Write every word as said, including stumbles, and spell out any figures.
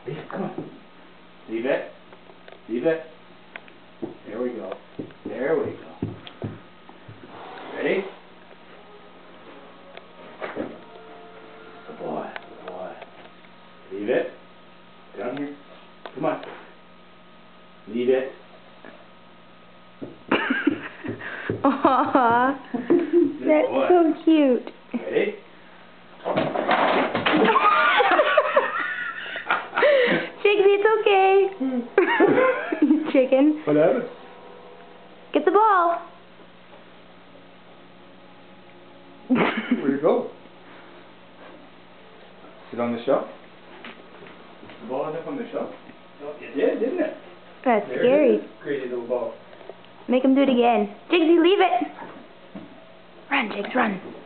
Leave it, come on. Leave it. Leave it. There we go. There we go. Ready? Good boy. Good boy. Leave it. Down here. Come on. Leave it. Aww. That's boy. so cute. Ready? Jiggsy, it's okay. Chicken. What happened? Get the ball. Where'd it go? Sit on the shelf? The ball ended up on the shelf? Oh, it did, didn't it? That's there scary. It is. Crazy little ball. Make him do it again. Jiggsy, leave it. Run, Jiggs, run.